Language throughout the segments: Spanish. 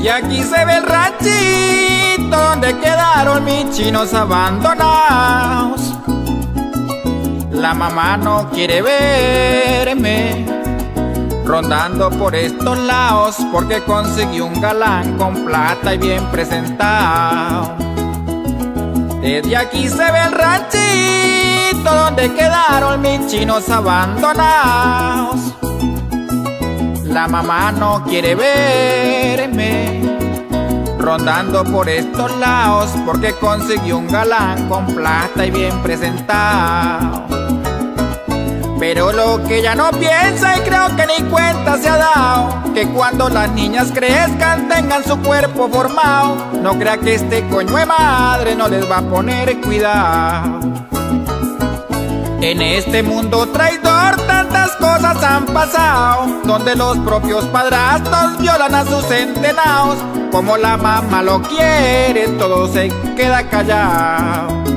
Desde aquí se ve el ranchito donde quedaron mis chinos abandonados. La mamá no quiere verme rondando por estos lados, porque conseguí un galán con plata y bien presentado. Desde aquí se ve el ranchito donde quedaron mis chinos abandonados. La mamá no quiere verme rondando por estos lados, porque conseguí un galán con plata y bien presentado. Pero lo que ella no piensa, y creo que ni cuenta se ha dado, que cuando las niñas crezcan tengan su cuerpo formado, no crea que este coño de madre no les va a poner cuidado. En este mundo traidor tantas cosas han pasado, donde los propios padrastros violan a sus centenados. Como la mamá lo quiere, todo se queda callado.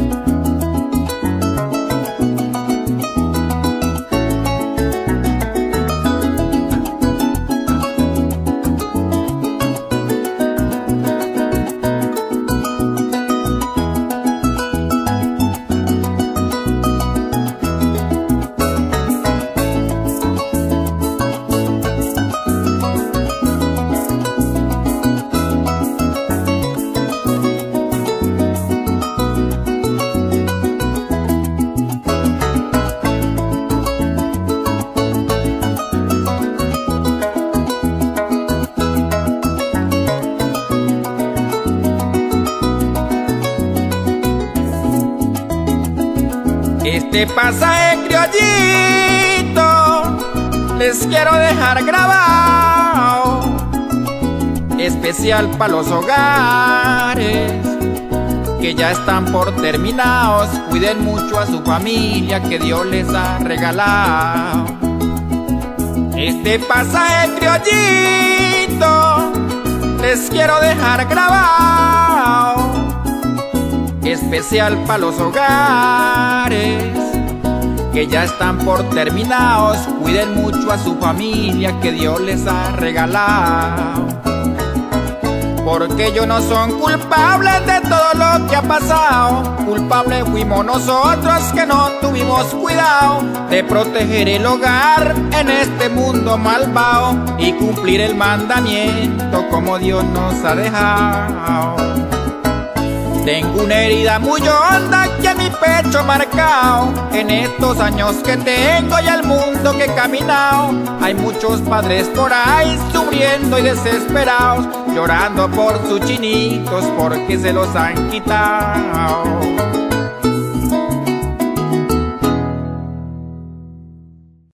Este pasaje criollito les quiero dejar grabado, especial para los hogares que ya están por terminados. Cuiden mucho a su familia que Dios les ha regalado. Este pasaje criollito les quiero dejar grabado, especial para los hogares que ya están por terminados. Cuiden mucho a su familia que Dios les ha regalado, porque ellos no son culpables de todo lo que ha pasado. Culpables fuimos nosotros que no tuvimos cuidado de proteger el hogar en este mundo malvado y cumplir el mandamiento como Dios nos ha dejado. Tengo una herida muy honda aquí en mi pecho marcado. En estos años que tengo y el mundo que he caminado, hay muchos padres por ahí sufriendo y desesperados, llorando por sus chinitos porque se los han quitado.